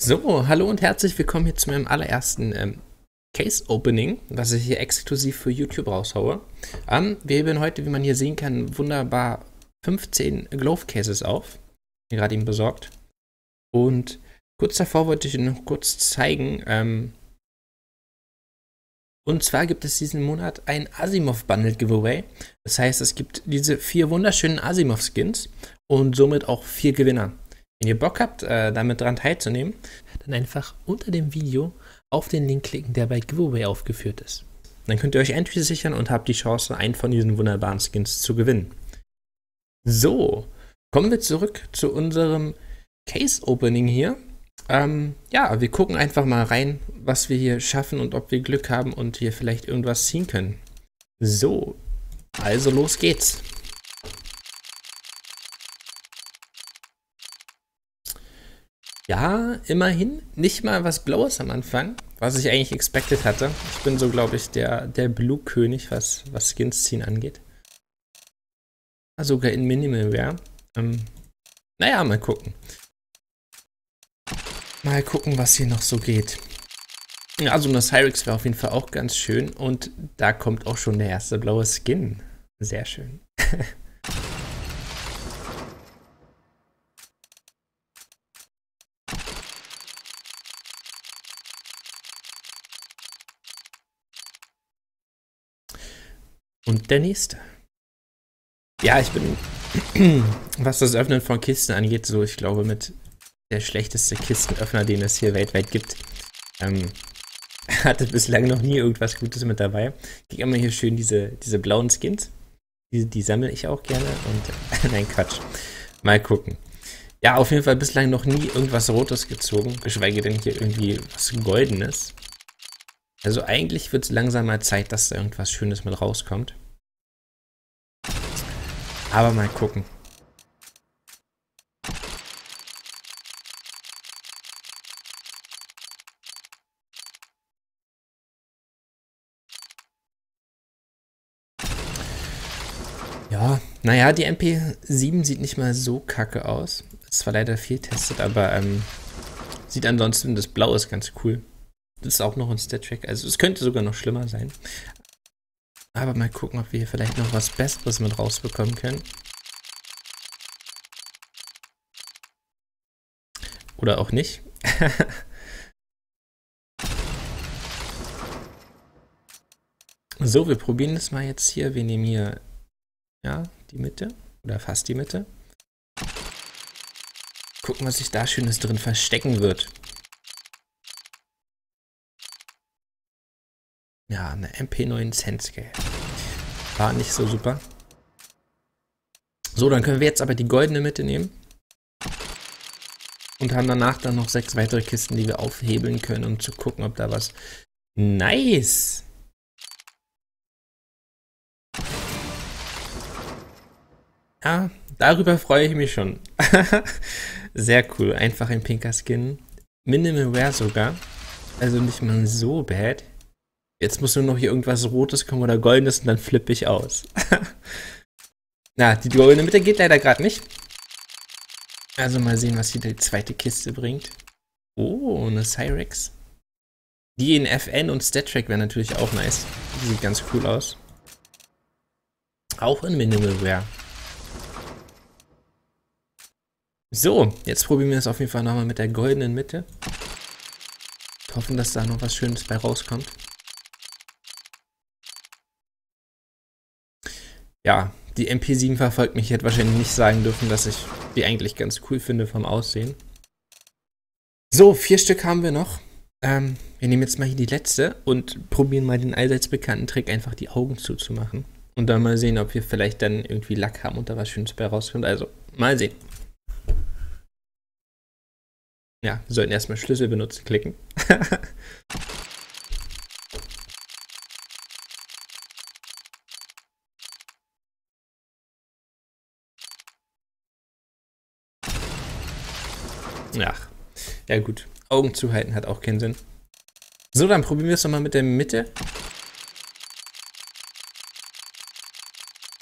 So, hallo und herzlich willkommen hier zu meinem allerersten Case-Opening, was ich hier exklusiv für YouTube raushaue. Wir heben heute, wie man hier sehen kann, wunderbar 15 Glove-Cases auf. Mir gerade eben besorgt. Und kurz davor wollte ich Ihnen noch kurz zeigen, und zwar gibt es diesen Monat ein Asimov-Bundle-Giveaway. Das heißt, es gibt diese 4 wunderschönen Asimov-Skins und somit auch 4 Gewinner. Wenn ihr Bock habt, damit dran teilzunehmen, dann einfach unter dem Video auf den Link klicken, der bei Giveaway aufgeführt ist. Dann könnt ihr euch Entry sichern und habt die Chance, einen von diesen wunderbaren Skins zu gewinnen. So, kommen wir zurück zu unserem Case-Opening hier. Ja, wir gucken einfach mal rein, was wir hier schaffen und ob wir Glück haben und hier vielleicht irgendwas ziehen können. So, also los geht's. Ja, immerhin nicht mal was Blaues am Anfang, was ich eigentlich expected hatte. Ich bin so, glaube ich, der Blue-König, was Skins ziehen angeht. Sogar in Minimalware. Naja, mal gucken. Mal gucken, was hier noch so geht. Also eine Cyrix wäre auf jeden Fall auch ganz schön. Und da kommt auch schon der erste blaue Skin. Sehr schön. Und der nächste. Ja, ich bin, was das Öffnen von Kisten angeht, so, ich glaube, mit der schlechteste Kistenöffner, den es hier weltweit gibt. Hatte bislang noch nie irgendwas Gutes mit dabei. Krieg immer hier schön diese blauen Skins. Die sammle ich auch gerne. Und nein, Quatsch. Mal gucken. Ja, auf jeden Fall bislang noch nie irgendwas Rotes gezogen. Geschweige denn hier irgendwie was Goldenes. Also eigentlich wird es langsam mal Zeit, dass da irgendwas Schönes mit rauskommt. Aber mal gucken. Ja, naja, die MP7 sieht nicht mal so kacke aus. Ist zwar leider viel testet, aber sieht ansonsten, das Blau ist ganz cool. Das ist auch noch ein Stat-Track, also es könnte sogar noch schlimmer sein. Aber mal gucken, ob wir hier vielleicht noch was Besseres mit rausbekommen können. Oder auch nicht. So, wir probieren das mal jetzt hier. Wir nehmen hier, ja, die Mitte. Oder fast die Mitte. Gucken, was sich da Schönes drin verstecken wird. Ja, eine MP9 Senscale. War nicht so super. So, dann können wir jetzt aber die goldene Mitte nehmen. Und haben danach dann noch 6 weitere Kisten, die wir aufhebeln können, um zu gucken, ob da was... Nice! Ja, darüber freue ich mich schon. Sehr cool. Einfach ein pinker Skin. Minimal Wear sogar. Also nicht mal so bad. Jetzt muss nur noch hier irgendwas Rotes kommen oder Goldenes und dann flippe ich aus. Na, die goldene Mitte geht leider gerade nicht. Also mal sehen, was hier die zweite Kiste bringt. Oh, eine Cyrix. Die in FN und StatTrack wäre natürlich auch nice. Die sieht ganz cool aus. Auch in Minimal Wear. So, jetzt probieren wir es auf jeden Fall nochmal mit der goldenen Mitte. Hoffen, dass da noch was Schönes bei rauskommt. Ja, die MP7 verfolgt mich. Ich hätte wahrscheinlich nicht sagen dürfen, dass ich die eigentlich ganz cool finde vom Aussehen. So, 4 Stück haben wir noch. Wir nehmen jetzt mal hier die letzte und probieren mal den allseits bekannten Trick, einfach die Augen zuzumachen. Und dann mal sehen, ob wir vielleicht dann irgendwie Lack haben und da was Schönes bei rauskommt. Also, mal sehen. Ja, wir sollten erstmal Schlüssel benutzen, klicken. Ach, ja gut. Augen zuhalten hat auch keinen Sinn. So, dann probieren wir es nochmal mit der Mitte.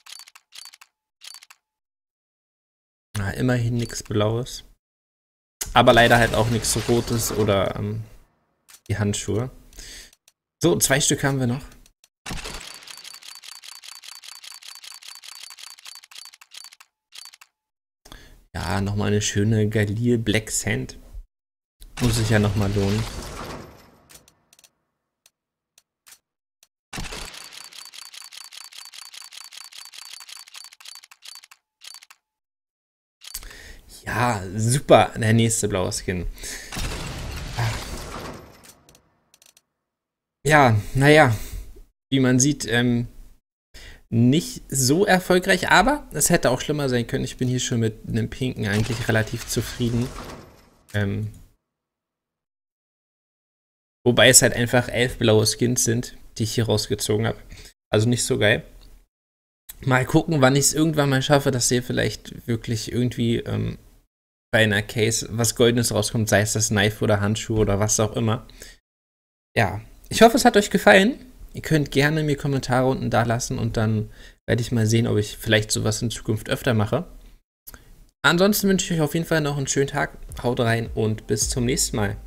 Na, immerhin nichts Blaues. Aber leider halt auch nichts Rotes oder die Handschuhe. So, 2 Stück haben wir noch. Ja, nochmal eine schöne Galil Black Sand. Muss sich ja nochmal lohnen. Ja, super. Der nächste blaue Skin. Ja, naja. Wie man sieht, nicht so erfolgreich, aber es hätte auch schlimmer sein können. Ich bin hier schon mit einem pinken eigentlich relativ zufrieden. Wobei es halt einfach 11 blaue Skins sind, die ich hier rausgezogen habe. Also nicht so geil. Mal gucken, wann ich es irgendwann mal schaffe, dass hier vielleicht wirklich irgendwie bei einer Case was Goldenes rauskommt, sei es das Knife oder Handschuh oder was auch immer. Ja, ich hoffe, es hat euch gefallen. Ihr könnt gerne mir Kommentare unten da lassen und dann werde ich mal sehen, ob ich vielleicht sowas in Zukunft öfter mache. Ansonsten wünsche ich euch auf jeden Fall noch einen schönen Tag. Haut rein und bis zum nächsten Mal.